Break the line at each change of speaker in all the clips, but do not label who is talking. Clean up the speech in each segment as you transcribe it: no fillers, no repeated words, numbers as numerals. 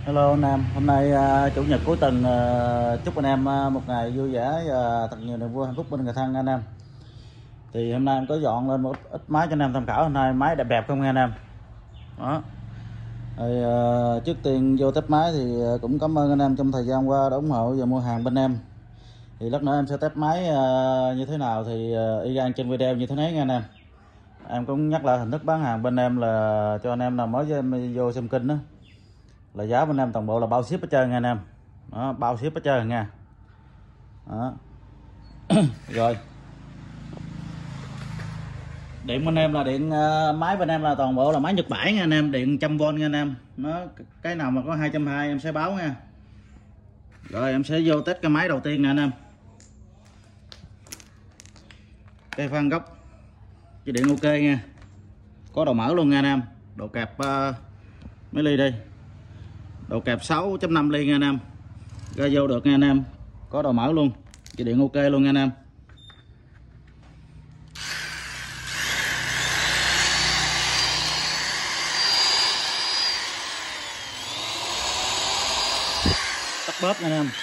Hello anh em, hôm nay chủ nhật cuối tuần, chúc anh em một ngày vui vẻ và thật nhiều niềm vui hạnh phúc bên người thân anh em. Thì hôm nay em có dọn lên một ít máy cho anh em tham khảo. Hôm nay máy đẹp đẹp không nha anh em. Đó. Thì, trước tiên vô test máy thì cũng cảm ơn anh em trong thời gian qua đã ủng hộ và mua hàng bên em. Thì lát nữa em sẽ test máy như thế nào thì y gan trên video như thế này nha anh em. Em cũng nhắc lại hình thức bán hàng bên em là cho anh em nào mới vô xem kênh đó, là giá bên em toàn bộ là bao ship hết trơn nha anh em. Đó, bao ship hết trơn nha. Đó. Rồi điện bên em là điện máy bên em là toàn bộ là máy Nhật Bản nha anh em, điện 100V nha anh em. Nó cái nào mà có 220 em sẽ báo nha. Rồi em sẽ vô test cái máy đầu tiên nè anh em. Cây phan gốc chỉ điện ok nha, có đầu mở luôn nha anh em. Độ kẹp mấy ly đây, độ kẹp 6.5 ly nha anh em, ra vô được nha anh em, có đầu mở luôn, chỉ điện ok luôn nha anh em. Tắt bóp nha anh em,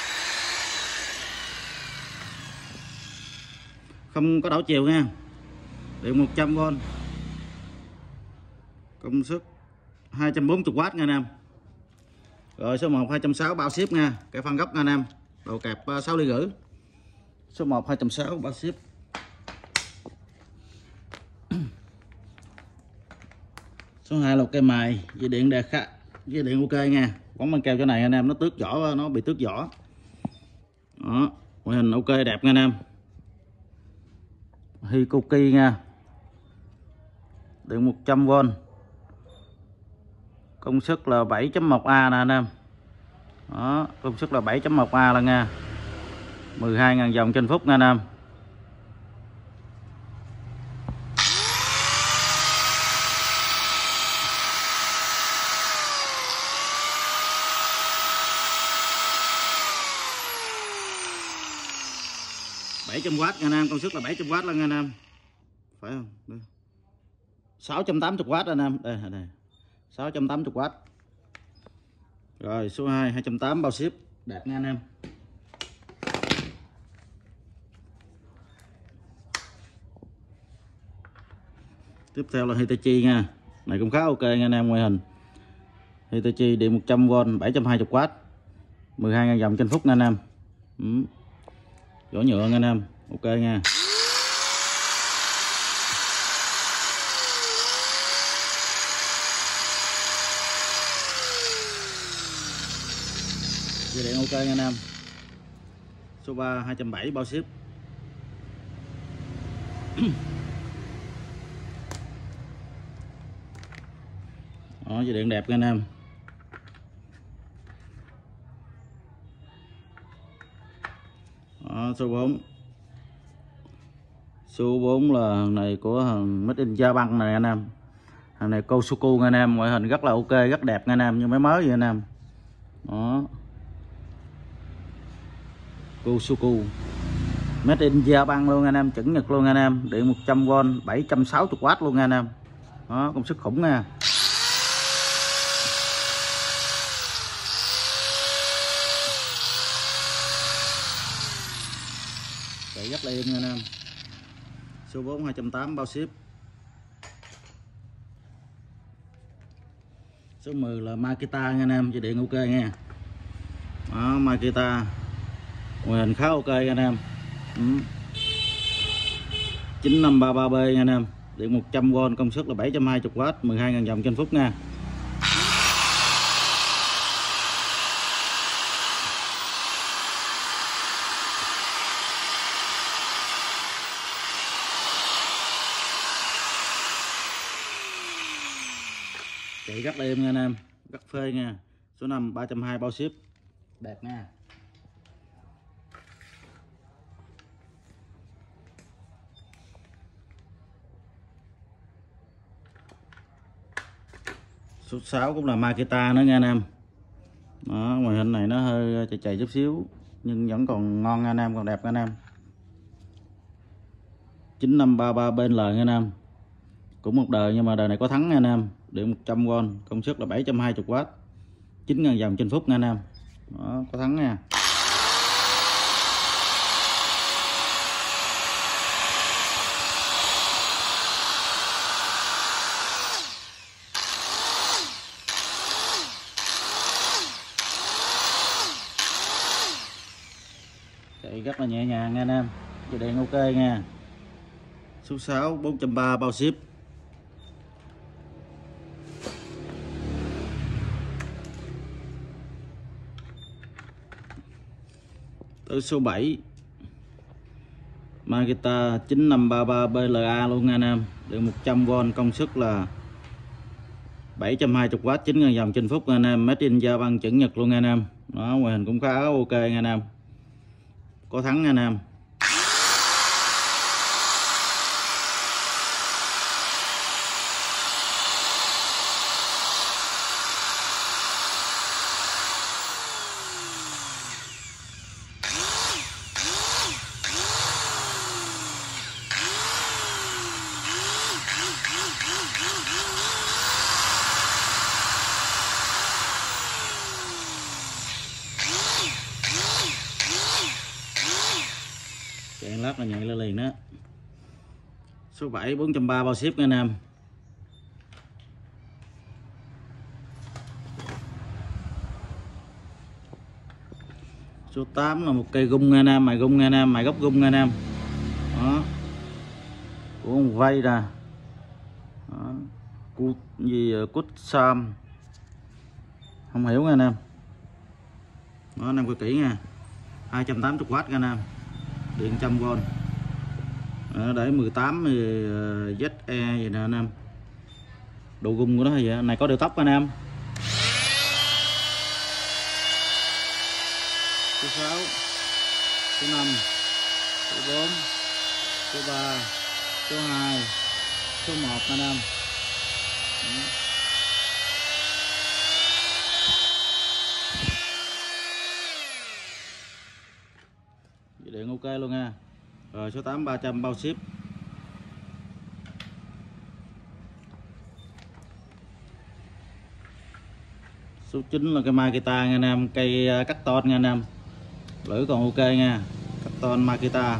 không có đảo chiều nha, điện 100V, công suất 240W nha anh em. Rồi số 1 260 bao ship nha, cái phân gốc nha anh em, đầu kẹp 6,5 ly. Số 1 260 bao ship. Số 2 là cây mài, dây điện đẹp khá, dây điện ok nha. Bóng băng keo chỗ này anh em, nó tước vỏ, nó bị tước vỏ. Đó, ngoại hình ok đẹp nha anh em. Hikoki nha, điện 100V, công suất là 7.1A nè anh em. Đó, công suất là 7.1A là nha, 12.000 vòng trên phút nha anh em. W nha anh em, công suất là 700W là nha anh em, phải không? 680W anh em, đây này, 680W. Rồi số 2 280 bao ship, đẹp nha anh em. Tiếp theo là Hitachi nha, này cũng khá ok nha anh em. Ngoại hình Hitachi điện 100V 720W, 12.000 vòng trên phút nha anh em. Vỏ nhựa nha anh em, ok nha. Dây điện ok nha anh em. Số 3 270 bao ship. Đó, dây điện đẹp nha anh em. Đó, số 4. Số 4 là hàng này của hàng Made in Japan này anh em. Hàng này Kosuku nha anh em, ngoại hình rất là ok, rất đẹp nha anh em, như máy mới vậy anh em. Đó, Kosuku Made in Japan luôn anh em, chuẩn Nhật luôn anh em, điện 100V 760W luôn anh em. Đó, công suất khủng nha. Chạy rất là êm nha anh em. Số 4 280 bao ship. Số 10 là Makita nha anh em, dây điện ok nha. Đó, Makita ngoại hình khá ok nha anh em. 9533B nha anh em, điện 100V, công suất là 720W, 12.000 vòng trên phút nha. Chạy rất là êm nha anh em, rất phê nha. Số 5 320 bao ship, đẹp nha. Số 6 cũng là Makita nữa nha anh em. Đó, ngoại hình này nó hơi chạy chạy chút xíu nhưng vẫn còn ngon nha anh em, còn đẹp nha anh em. 9533 BL nha anh em, cũng một đời nhưng mà đời này có thắng nha anh em, điện 100V, công suất là 720W, 9.000 vòng trên phút nha anh em. Đó, có thắng nha. Chạy rất là nhẹ nhàng nha anh em. Dây điện ok nha. Số 6 430 bao ship. Tới số 7 Makita 9533 BLA luôn nha anh em. Điện 100V, công suất là 720W, 9.000 vòng trên phút nha anh em. Made in Japan chuẩn Nhật luôn nha anh em. Đó, ngoại hình cũng khá ok nha anh em. Có thắng nha anh em. Chạy lát là nhảy lên liền đó. Số 7 430 bao ship nha anh em. Số 8 là một cây gung nha anh em, mài gung nha anh em, mài gốc gung nha anh em. Đó. Của một vây nè. Đó. Cút gì cút sam. Không hiểu nha anh em. Đó anh em coi kỹ nha. 280W nha anh em. Điện 100V. Để 18 ZE vậy nè anh em. Độ gung của nó vậy. Này có đều tóc anh em. Số 6, số 5, số 4, số 3, số 2, số 1 anh em. Dây điện ok luôn nha. Rồi số 8 300 bao ship. Số 9 là cái Makita nha anh em, cây cắt ton nha anh em. Lưỡi còn ok nha. Cắt ton Makita.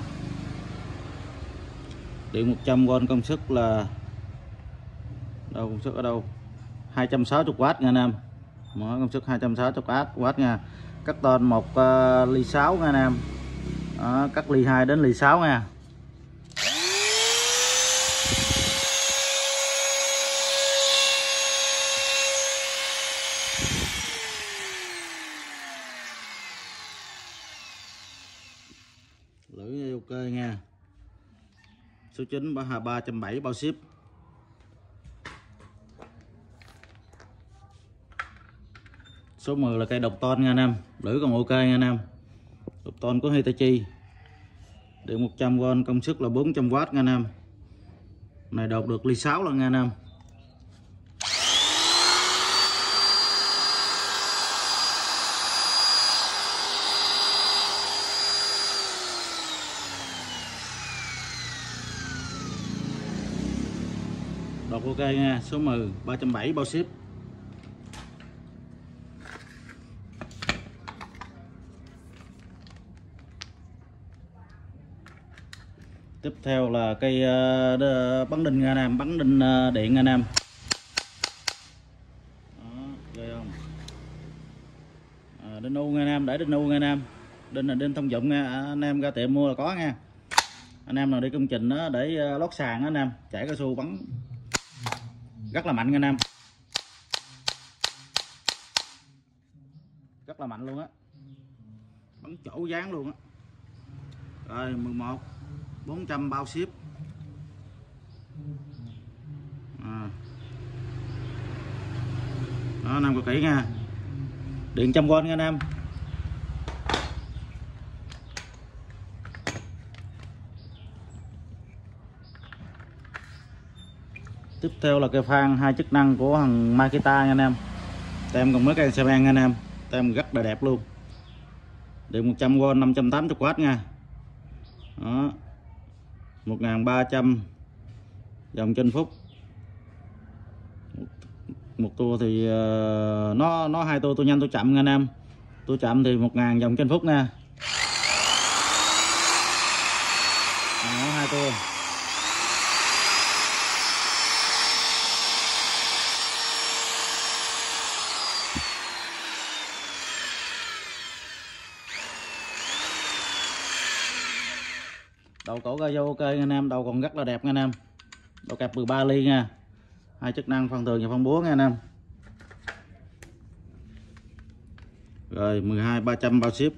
Điện 100V, công suất là đâu, công suất ở đâu? 260W nha anh em. Mỗi công suất 260W nha. Cắt ton 1 ly 6 nha anh em. Đó, cắt ly 2 đến ly 6 nha. Lưỡi ok nha. Số 9 370 bao ship. Số 10 là cây độc ton nha anh em. Lưỡi còn ok nha anh em. Độc ton của Hitachi. Điện 100V, công suất là 400W nha anh em. Này đột được ly 6 lần nha anh em. Đột ok nha. Số 10 370 bao ship. Tiếp theo là cây bắn đinh nha anh em, bắn đinh điện nha anh em. Đó, ghê không? Đinh u nha anh em, để đinh u nha anh em. Đinh là đinh thông dụng nha, anh em ra tiệm mua là có nha. Anh em nào đi công trình đó để lót sàn đó anh em, chảy cao su bắn rất là mạnh nha anh em. Rất là mạnh luôn á. Bắn chỗ dáng luôn á. Rồi 11 400 bao ship. Đó anh em coi kỹ nha. Điện 100V nha anh em. Tiếp theo là cây phan 2 chức năng của thằng Makita nha anh em. Tem còn mới cây xe ben nha anh em. Tem rất là đẹp luôn. Điện 100V 580W nha. Đó. 1300 vòng trên phút. Một tua thì nó hai tua nhanh tua chậm nha anh em. Tua chậm thì 1000 vòng trên phút nha. Nó hai tua. Đầu cổ ra vô ok nha anh em, đầu còn rất là đẹp nha anh em. Đầu kẹp 13 ly nha. Hai chức năng phân tường và phân búa nha anh em. Rồi 12.300 bao ship.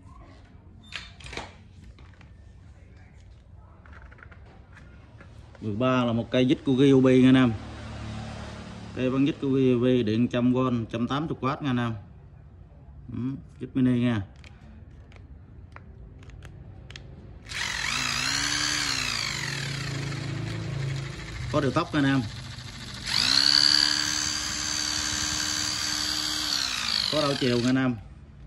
Mười ba là một cây dít của Ryobi nha anh em. Cây bắn dít của Ryobi điện 100V 180W nha anh em. Dít mini nha. Có điều tốc nha anh em. Có đảo chiều nha anh em.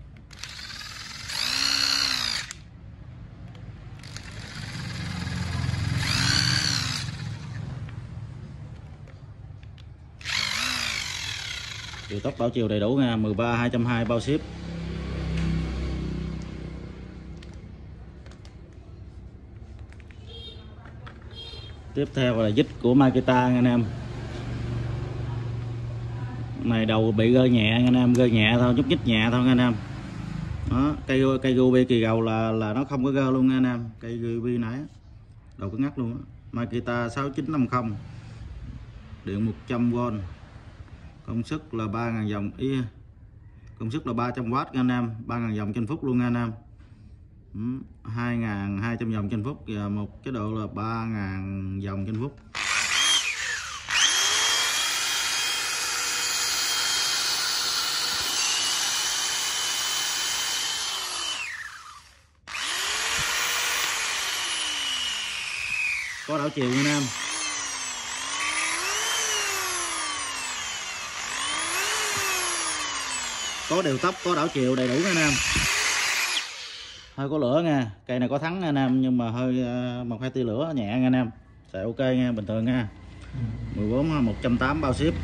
Điều tốc đảo chiều đầy đủ nha. 13.220 bao ship. Tiếp theo là dít của Makita nha anh em. Này đầu bị gơ nhẹ nha anh em, gơ nhẹ thôi, nhúc nhích nhẹ thôi nha anh em. Đó, cây Ryobi kỳ gầu là nó không có gơ luôn nha anh em. Cây Ryobi nãy đầu cứng ngắt luôn á. Makita 6950 điện 100V, công suất là 3000 vòng công suất là 300W nha anh em, 3000 vòng trên phút luôn nha anh em. 2200 vòng trên phút và một chế độ là 3000 vòng trên phút. Có đảo chiều nha anh em. Có đều tốc, có đảo chiều đầy đủ nha anh em. Hơi có lửa nha, cây này có thắng nha anh em, nhưng mà hơi 1-2 tia lửa nhẹ nha anh em. Sẽ ok nha, bình thường nha. 14 180 bao ship.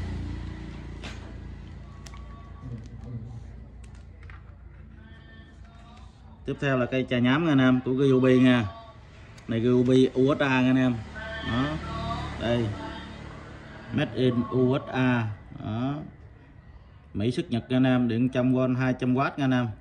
Tiếp theo là cây chà nhám nha anh em, của Ryobi nha. Này Ryobi USA nha anh em. Đó. Đây. Made in USA. Đó. Mỹ xuất Nhật nha anh em, điện 100V 200W nha anh em.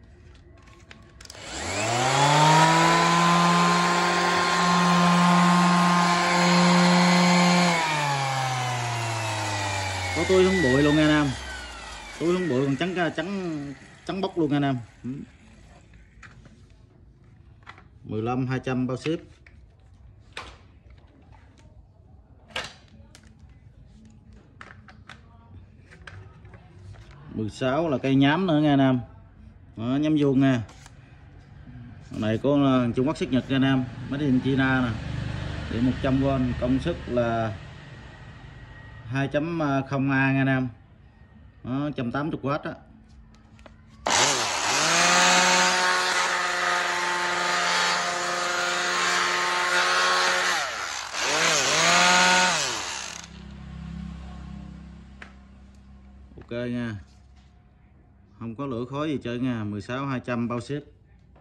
Có túi hứng bụi luôn nha anh em. Túi hứng bụi còn trắng bóc luôn nha anh em. 15.200 bao ship. Mười 16 là cây nhám nữa nha anh em. Đó, nhám vuông nha. Này có Trung Quốc xuất Nhật nha anh em, Made in China nè. Điện 100V, công suất là 2.0A nha anh em. Đó, 180W á. Ok nha. Không có lửa khói gì chơi nha. 16.200 bao ship.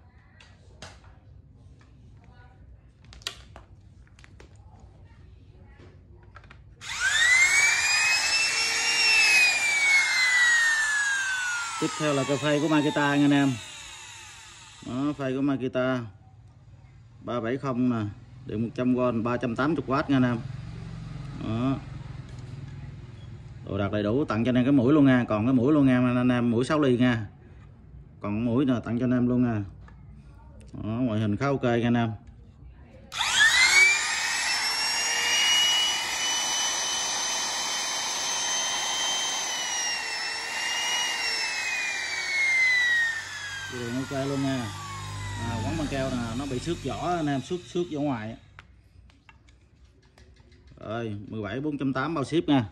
Tiếp theo là cây phay của Makita nha anh em. Đó, phay của Makita 370 nè, điện 100V 380W nha anh em. Đó. Đồ đạc đầy đủ, tặng cho anh em cái mũi luôn nha, còn cái mũi luôn nha anh em, mũi 6 ly nha. Còn mũi nè, tặng cho anh em luôn nha. Đó, ngoại hình khá ok nha anh em. Đường ok luôn nha. Quấn băng keo nè, nó bị xước vỏ anh em, xước vỏ ngoài. Rồi 17 480 bao ship nha.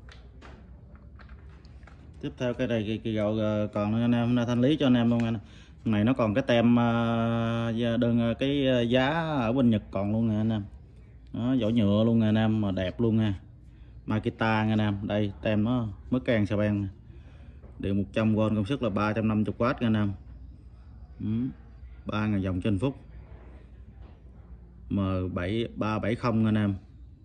Tiếp theo cây này kỳ gầu còn anh em, thanh lý cho anh em luôn anh. Này nó còn cái tem đơn cái giá ở bên Nhật còn luôn nè anh em. Nó vỏ nhựa luôn nè anh em, mà đẹp luôn nha. Makita nha anh em. Đây tem nó mới can xà beng. Điện 100V, công suất là 350W nha anh em. 3.000 dòng trên phút. M7370 anh em.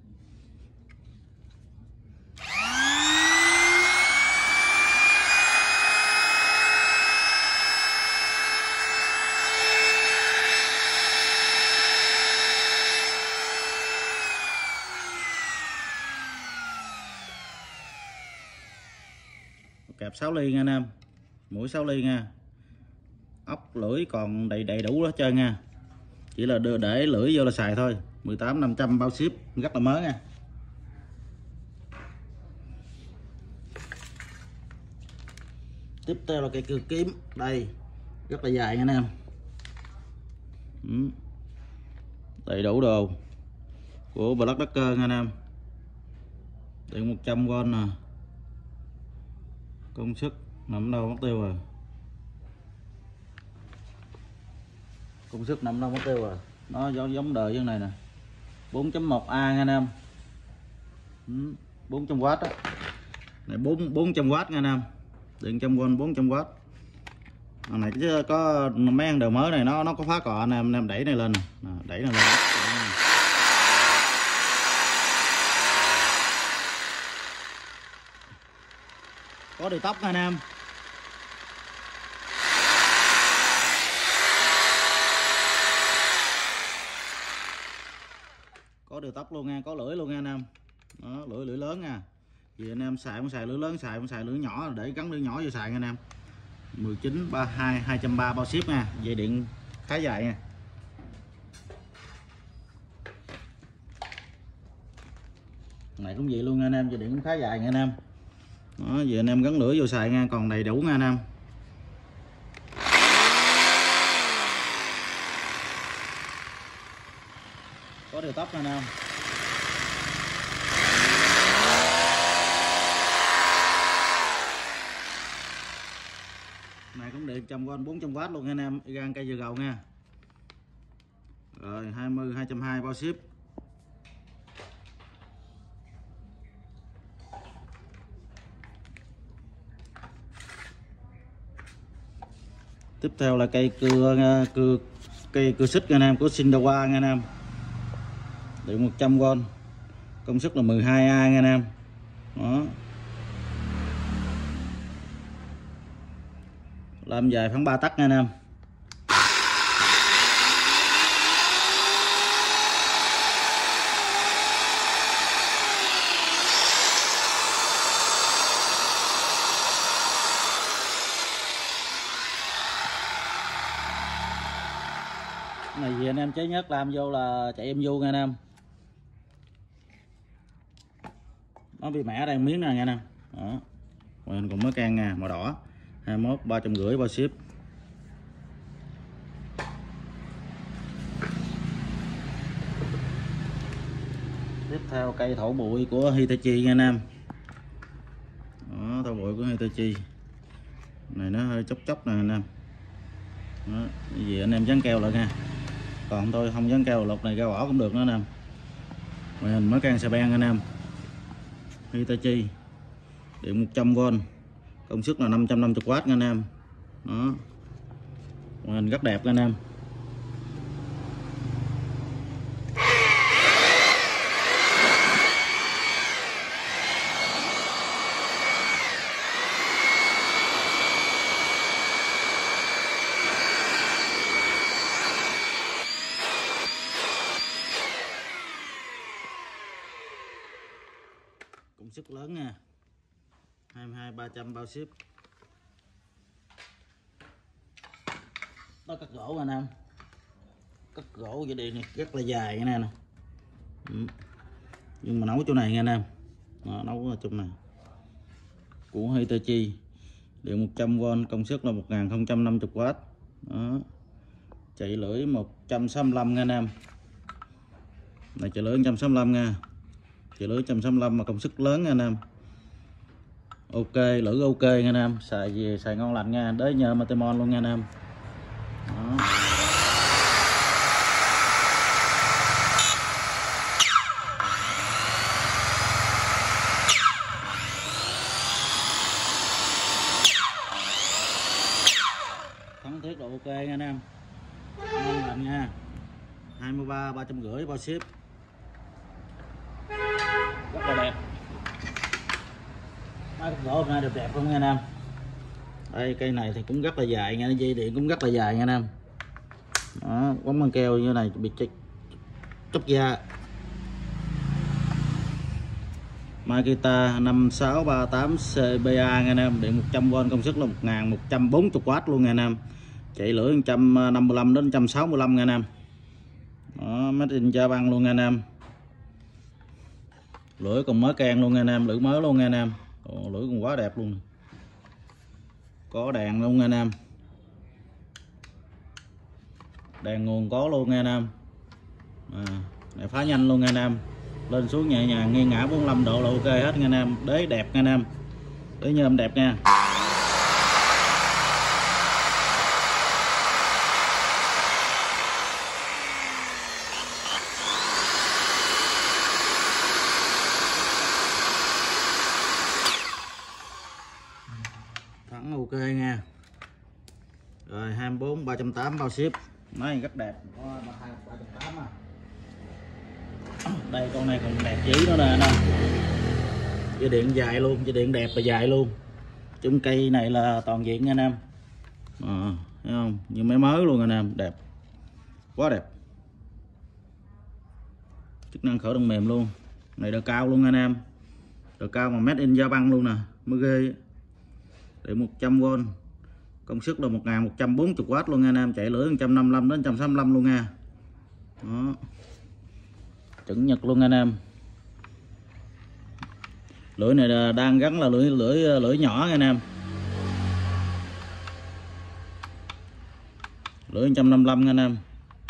Kẹp 6 ly nha anh em, mũi 6 ly nha, ốc lưỡi còn đầy đủ hết trơn nha, chỉ là để lưỡi vô là xài thôi. 18.500 bao ship, rất là mới nha. Tiếp theo là cây cưa kiếm, đây rất là dài nha anh em. Đầy đủ đồ của Black Decker nha anh em. Điện 100V nè, công suất nằm đâu mất tiêu rồi, công suất nằm đâu mất tiêu rồi. Nó giống đời như này nè, 4.1A nha anh em. 400W đó. Này 400W nha anh em. Điện 100V 400W. Này chứ có mấy ăn đều mới này nó có phá cọ anh em đẩy này lên nè, đẩy này lên. Có điều tóc nha anh em. Có điều tóc luôn nha, có lưỡi luôn nha anh em. Đó, lưỡi lớn nha. Vì anh em xài không xài lưỡi lớn, xài không xài lưỡi nhỏ, để gắn lưỡi nhỏ vô xài nha anh em. 1932 230 bao ship nha, dây điện khá dài nha. Này cũng vậy luôn nha anh em, dây điện cũng khá dài nha anh em. Đó, giờ anh em gắn lưỡi vô xài nha, còn đầy đủ nha anh em. Có điều tóc nha anh em. Này cũng điện 100V 400W luôn nha anh em, gan cây dừa gầu nha. Rồi 20 220 bao ship. Tiếp theo là cây cưa xích nha anh em, của Shindawa nha anh em. Điện 100V, công suất là 12A nha anh em. Đó. Làm dài khoảng 3 tấc nha anh em. Này gì anh em chế nhất làm vô là chạy em vu nha anh em. Nó bị mẻ đây miếng này nha anh em. Đó. Mình còn mới can nha, màu đỏ. 21 350 bao ship. Tiếp theo cây thổi bụi của Hitachi nha anh em. Đó, thổi bụi của Hitachi. Này nó hơi chóc nè anh em. Đó, vì anh em dán keo lại nha. Còn tôi không dán keo, lục này ra bỏ cũng được nữa anh em. Mình mới can xà beng anh em. Hitachi. Điện 100V, công suất là 550W nha anh em. Đó, mình rất đẹp nha anh em. Công suất lớn nha, 22 300 bao ship. Đó, cắt gỗ anh em, cắt gỗ vậy này rất là dài cái này nè. Nhưng mà nấu chỗ này nha anh em. Đó, nấu ở chỗ này của Hitachi. Điện 100V, công suất là 1050W. Đó, chạy lưỡi 165 nha anh em. Này chạy lưỡi 165 nha, chạy lưỡi 165 mà công suất lớn nha anh em. Ok, lưỡi ok nha anh em, xài ngon lành nha, đới nhờ Matemon luôn nha anh em. 23 350 bao ship, rất là đẹp. Máy cắt gỗ hôm nay đẹp không nha anh em. Đây cây này thì cũng rất là dài nha, dây điện cũng rất là dài nha anh em. Đó, bóng băng keo như này bị chóc da. Makita 5638 CBA nha anh em, điện 100V, công suất là 1140W luôn nha anh em. Chạy lưỡi 155 đến 165 nha anh em. Đó, made in Japan luôn nha anh em. Lưỡi còn mới can luôn nha anh em, lưỡi mới luôn nha anh em. Lưỡi còn quá đẹp luôn. Có đèn luôn nha anh em. Đèn nguồn có luôn nha anh em. Này phá nhanh luôn nha anh em. Lên xuống nhẹ nhàng, nghiêng ngã 45 độ là ok hết nha anh em. Đế đẹp nha anh em. Đế nhôm đẹp nha. Thẳng ok nha. Rồi 24 380 bao ship. Máy rất đẹp. Có 380 à. Đây con này còn đẹp dữ nữa nè. Dây điện dài luôn, dây điện đẹp và dài luôn. Chung cây này là toàn diện nha anh em. Thấy không? Như máy mới luôn anh em, đẹp. Quá đẹp. Chức năng khởi động mềm luôn. Này đờ cao luôn anh em. Đờ cao mà made in Japan luôn nè, mới ghê. Điện 100V. Công suất là 1140W luôn nha anh em, chạy lưỡi 155 đến 165 luôn nha. Đó. Chuẩn Nhật luôn anh em. Lưỡi này đang gắn là lưỡi nhỏ nha anh em. Lưỡi 155 nha anh em.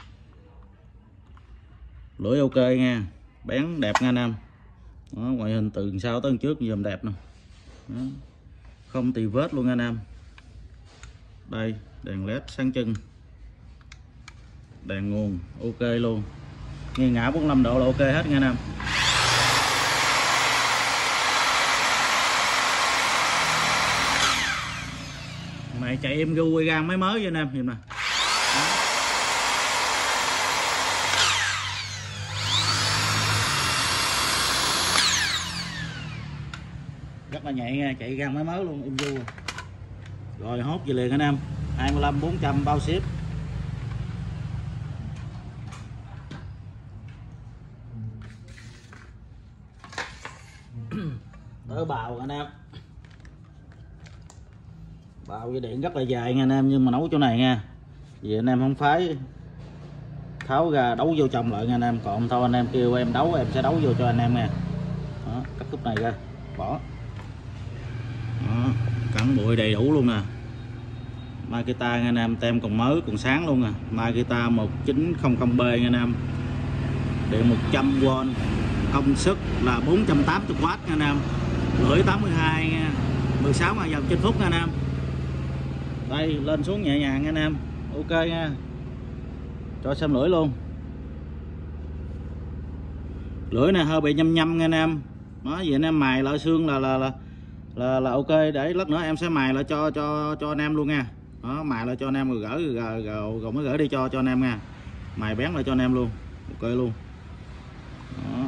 Lưỡi ok nha, bén đẹp nha anh em. Đó, ngoại hình từ sau tới trước dùm đẹp nè. Đó. Không tì vết luôn nha anh em. Đây, đèn led sáng trưng. Đèn nguồn ok luôn. Nghiêng ngã 45 độ là ok hết nha anh em. Này chạy em gu quay gang máy mới cho anh em nhìn nè. Rất là nhạy nha, chạy gang máy mới luôn, em gu. Rồi hốt về liền anh em. 25 400 bao ship. Tới bào anh em. Bào dây điện rất là dài nha anh em, nhưng mà nấu chỗ này nha. Vì anh em không phải tháo ra đấu vô chồng lại nha anh em, còn thôi anh em kêu em đấu em sẽ đấu vô cho anh em nha. Đó, cắt khúc này ra, bỏ. Đó, cắn bụi đầy đủ luôn nè. Makita nha anh em, tem còn mới còn sáng luôn nè. Makita 1900B nha anh em. Điện 100V, công suất là 480W nha anh em. Lưỡi 82 nha, 16.000 vòng trên phút nha anh em. Đây, lên xuống nhẹ nhàng nha anh em. Ok nha. Cho xem lưỡi luôn. Lưỡi này hơi bị nhăm nhăm nha anh em. Đó, vậy anh em mài lại xương là ok, để lát nữa em sẽ mài lại cho anh em luôn nha. Đó, mài lại cho anh em rồi gỡ rồi mới gửi đi cho anh em nha. Mài bén lại cho anh em luôn. Ok luôn. Đó.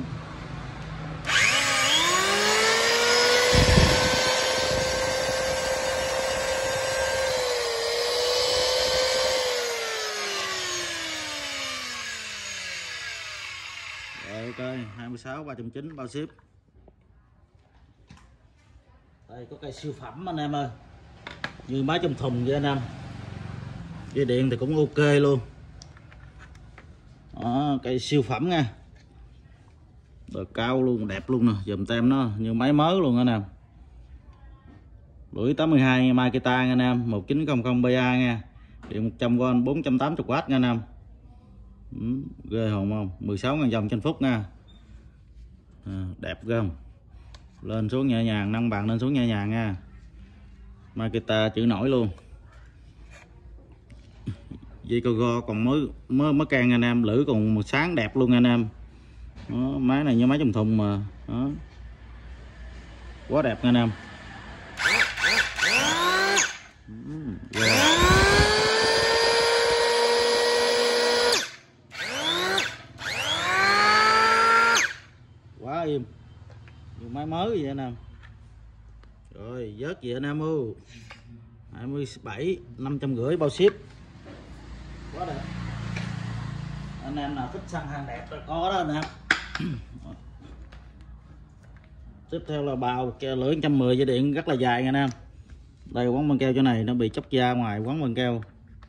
Rồi ok, 26 390 bao ship. Đây có cây siêu phẩm anh em ơi. Như máy trong thùng vậy anh em. Dây điện thì cũng ok luôn. Đó, cây siêu phẩm nha. Đời cao luôn, đẹp luôn nè, dùm tem nó như máy mới luôn anh em. Lưỡi 82 Makita nha anh em, 1900BA nha. Điện 100V 480W nha anh em. Ghê hồn không? 16.000 vòng trên phút nha. Đẹp ghê không? Lên xuống nhẹ nhàng, nâng bàn lên xuống nhẹ nhàng nha. Makita chữ nổi luôn. Dây cao go còn mới can anh em, lưỡi còn một sáng đẹp luôn anh em. Đó, máy này như máy trong thùng mà. Đó. Quá đẹp anh em. dùng máy mới vậy anh em. Rồi vớt gì anh em ơi, 27 550 bao ship, quá đẹp. Anh em nào thích săn hàng đẹp là có đó anh em. Tiếp theo là bào keo lưỡi 110 dây điện rất là dài nha anh em. Đây quấn băng keo chỗ này nó bị chóc da ngoài, quấn băng keo.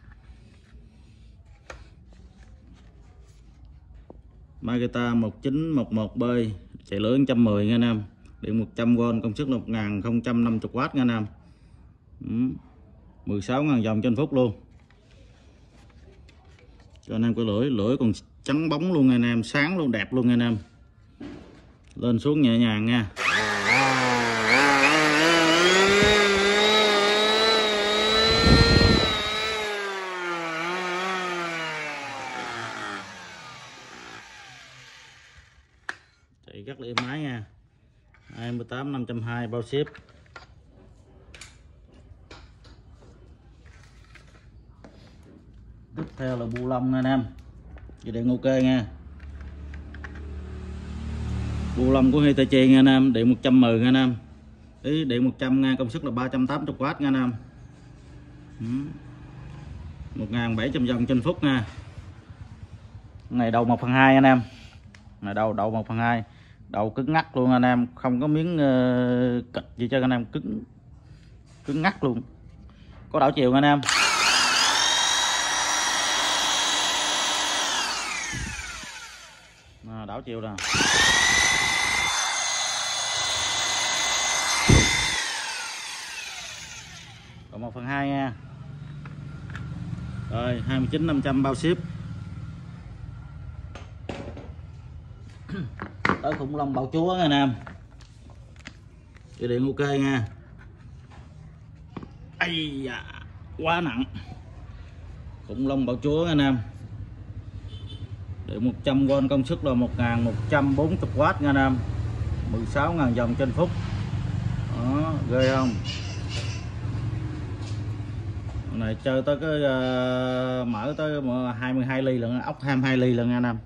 Makita 1911B chạy lưỡi 110 nha anh em, điện 100V, công suất là 1050W nha anh em. 16.000 vòng trên phút luôn. Cho anh em cái lưỡi còn trắng bóng luôn nha anh em, sáng luôn, đẹp luôn nha anh em. Lên xuống nhẹ nhàng nha. Chạy rất là êm ái nha. 28 520 bao ship. Tiếp theo là bu lông nha anh em, dây điện ok nha. Bu lông của Hitachi nha anh em, điện 110 nha anh em. Ý điện 100 nha, công suất là 380W nha anh em. 1700 vòng trên phút nha. Này đầu 1/2 anh em. Này đầu 1/2. Đầu cứng ngắt luôn anh em, không có miếng kịch gì cho anh em, cứng ngắt luôn. Có đảo chiều anh em. Đảo chiều nè. Còn 1/2 nha. Rồi 29 500 bao ship. Tới khủng long bạo chúa nha anh em, dây điện ok nha. Ây da, quá nặng. Khủng long bạo chúa nha anh em, điện 100V, công suất là 1140W nha anh em. 16.000 vòng trên phút. Đó, ghê không? Này chơi tới cái mở tới 22 ly lần, ốc 22 ly lần nha anh em.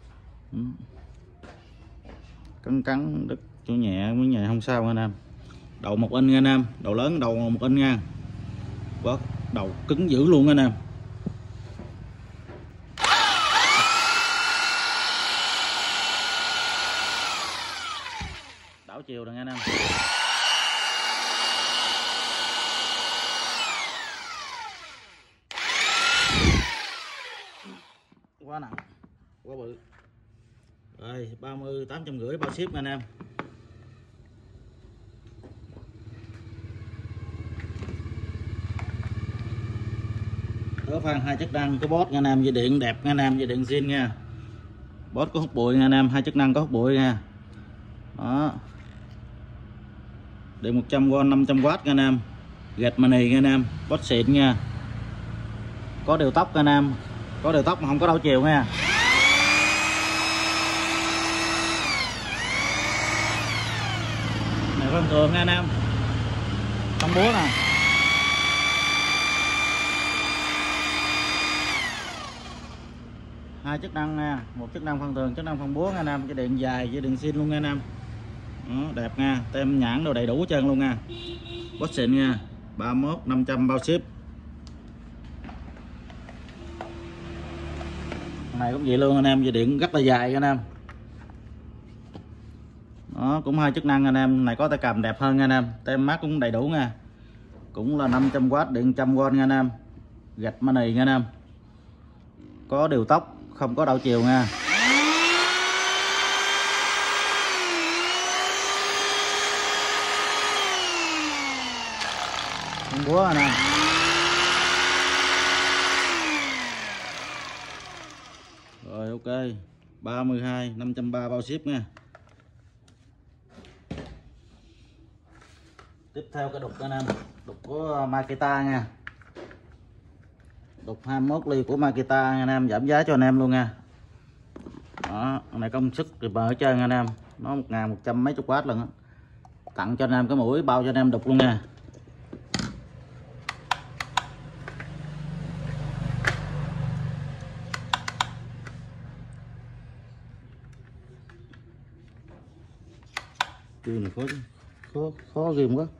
Cắn đứt chỗ nhẹ mới nhẹ không sao anh em. Đầu 1 inch nha anh em, đầu lớn đầu 1 inch nha. Quá đầu cứng dữ luôn anh em. Đảo chiều rồi nha anh em. Quá nặng, quá bự. Rồi 30 850 bao ship nha anh em. Ở phan 2 chức năng, có boss nha anh em, dây điện đẹp nha anh em, dây điện zin nha. Boss có hút bụi nha anh em, 2 chức năng có hút bụi nha. Đó. Điện 100V 500W nha anh em. Gạch mani nha anh em, boss xịn nha. Có điều tốc nha anh em, có điều tốc mà không có đảo chiều nha. Này phân thường nha anh em, không búa nè. Hai chức năng nha, một chức năng phân thường, chức năng phân búa nha anh em, cái điện dài, cái điện zin luôn nha anh em. Đó, đẹp nha, tem nhãn đồ đầy đủ hết trơn luôn nha. Boss xịn nha, 31 500 bao ship. Này cũng vậy luôn anh em, dây điện rất là dài anh em. Đó, cũng 2 chức năng anh em, này có tay cầm đẹp hơn nha anh em, tem mát cũng đầy đủ nha. Cũng là 500W, điện 100V nha anh em. Gạch mani nha anh em. Có điều tốc, không có đảo chiều nha. Không búa anh em. Rồi ok, 32 530 bao ship nha. Tiếp theo cái đục anh em, đục của Makita nha. Đục 21 ly của Makita nha anh em, giảm giá cho anh em luôn nha. Đó, này công suất thì bờ ở trên nha anh em, nó 1100 mấy chục W lần á. Tặng cho anh em cái mũi bao cho anh em đục luôn nha. Chui này khó ghê quá.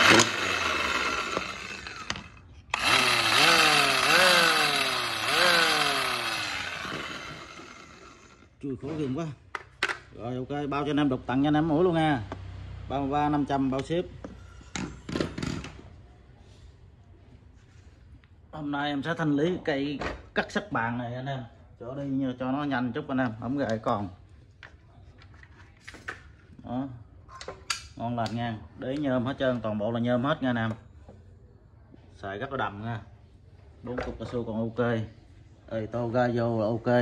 Chui khó ghê quá. Rồi ok, bao cho anh em đục tặng cho anh em mũi luôn nha. 33 500 bao ship. Hôm nay em sẽ thanh lý cây cắt sắt bàn này anh em, chỗ đi cho nó nhanh chút anh em, không gậy còn. Đó, ngon lành nha, để nhôm hết trơn, toàn bộ là nhôm hết nha anh em, xài rất là đầm nha. 4 cục cao su còn ok, ơi to ga vô là ok.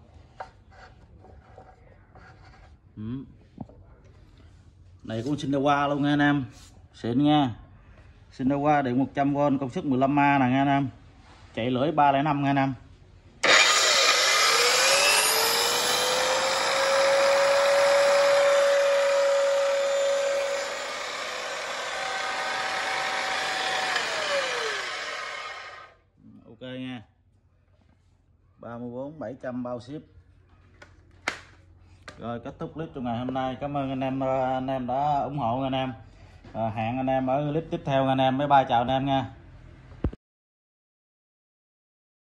Này cũng Shindawa luôn nha anh em, xịn nha. Shindawa điện 100V công suất 15A nè nha anh em, chạy lưỡi 305 nha anh em. Ok nha. 34 700 bao ship. Rồi kết thúc clip trong ngày hôm nay. Cảm ơn anh em đã ủng hộ anh em. Hẹn anh em ở clip tiếp theo anh em. Bye bye, chào anh em nha.